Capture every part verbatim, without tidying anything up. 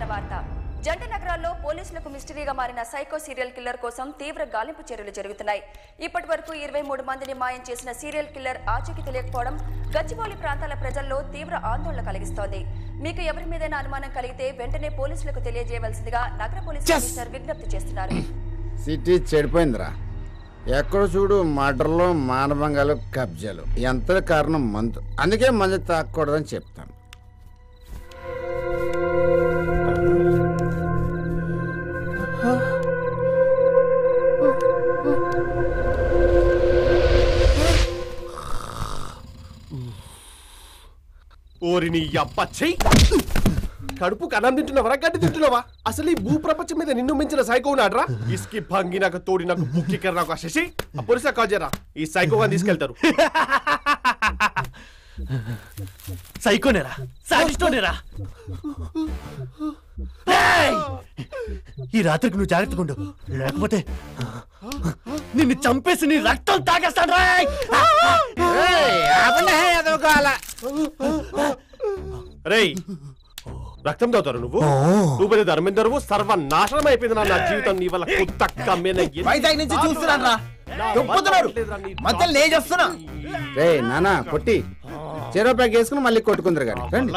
వార్త. జంట నగరాల్లో పోలీసులకు మిస్టరీగా మారిన సైకో సీరియల్ కిల్లర్ కోసం తీవ్ర గాలింపు చర్యలు జరుగుతున్నాయి. ఇప్పటి వరకు ఇరవై మూడు మందిని మాయం చేసిన సీరియల్ కిల్లర్ ఆచూకీ తెలియకపోవడం గచ్చిబౌలి ప్రాంతాల ప్రజల్లో తీవ్ర ఆందోళన కలిగిస్తోంది. మీకు ఎవరి మీదైనా అనుమానం కలిగితే వెంటనే పోలీసులకు తెలియజేయవలసిందిగా నగర పోలీస్ కమిషనర్ విజ్ఞప్తి చేస్తున్నారు. సిటీ చెడిపోయిందిరా. ఎక్కడ చూడు మర్డర్లు, మానభంగాలు, కబ్జాలు. ఎంత కారణం మందు. అందుకే మందు తాగకూడదని చెప్తాను. ఓరిని అప్పచ్చై కడుపు కన్నం తింటున్నావరా గడ్డి తింటున్నావా? అసలు ఈ భూ ప్రపంచం మీద నిన్ను మించిన సైకో ఉన్నాడ్రా. ఇసుకి భంగి నాకు తోడి నాకు బుక్కికర్ నాకు శశి ఆ పోలీసులకు కాల్ చేయరా. ఈ సైకోగా తీసుకెళ్తారు. సైకోనేరా, సాడిస్టోనేరా. ఈ రాత్రికి నువ్వు జాగ్రత్తగా ఉండు, లేకపోతే నిన్ను చంపేసి నీ రక్తం తాగేస్తాను. రేయ్ రక్తం తాగుతారు నువ్వు? నువ్వు పెద్ద ధర్మేందరువు. సర్వనాశనం అయిపోయింది నా జీవితం నీ వల్ల. కొత్త వైజాగ్ నుంచి చూస్తున్నా నానా కొట్టి చెరో ప్యాక్ వేసుకుని మళ్ళీ కొట్టుకుందరు కానీ రండి.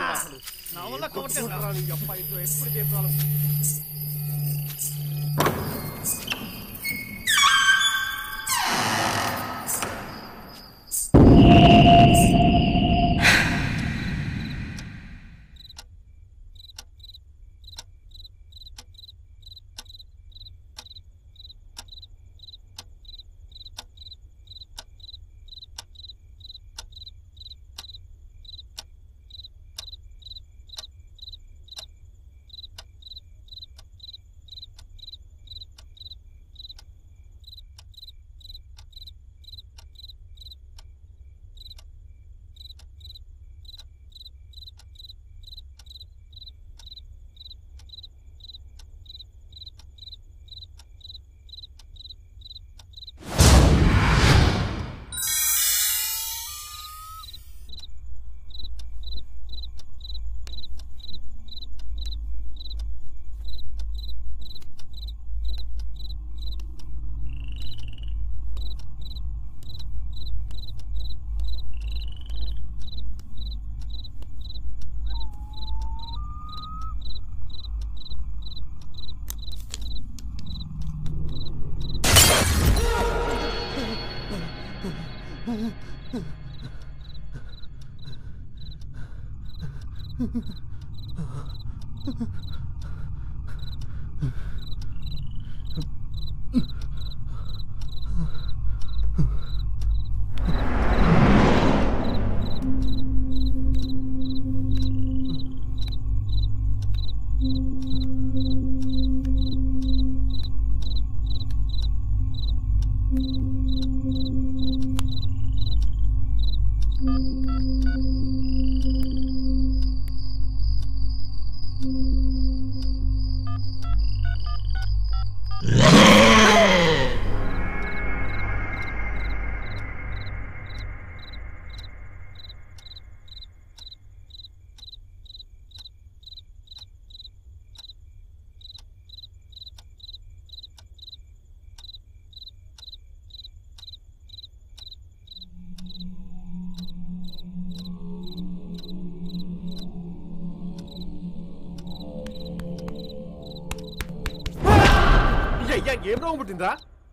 ఏం రోగం పుట్టిందిరా?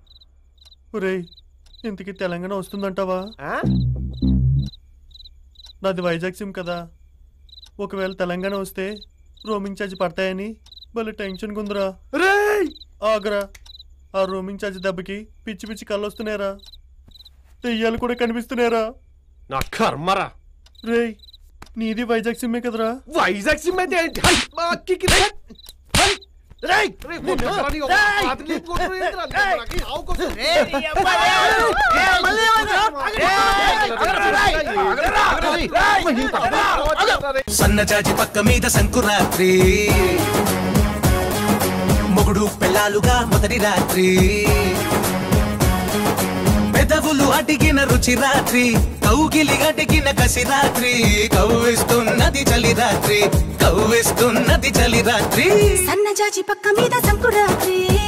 ఒరేయ్ ఇంతకీ తెలంగాణ వస్తుందంటావా? నాది వైజాగ్ సిమ్ కదా, ఒకవేళ తెలంగాణ వస్తే రోమింగ్ ఛార్జ్ పడతాయని భలే టెన్షన్ కుందరా. ఆగరా, ఆ రోమింగ్ ఛార్జ్ దెబ్బకి పిచ్చి పిచ్చి కళ్ళు వస్తున్నాయరా, దెయ్యాలు కూడా కనిపిస్తున్నాయరా. నా కర్మరా. రేయ్ నీది వైజాగ్ సిమ్మే కదరా? వైజాగ్ సిమ్ అయితే సన్నజాజి పక్క మీద సంకురాత్రి, మొగుడు పెళ్ళాలుగా మొదటి రాత్రి, పెదవులు అడిగిన రుచి రాత్రి కౌగిలి అడిగిన కసి రాత్రి కవ్విస్తున్నది చలి రాత్రి కవ్విస్తున్నది చలి రాత్రి సన్నజాజి పక్క మీద సంకురాత్రి